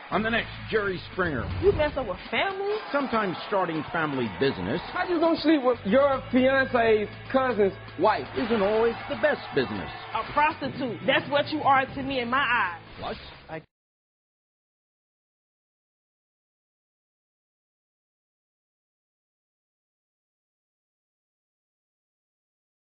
On the next Jerry Springer. You mess up with family? Sometimes starting family business. How you gonna sleep with your fiance's cousin's wife? Isn't always the best business. A prostitute. That's what you are to me in my eyes. Plus, I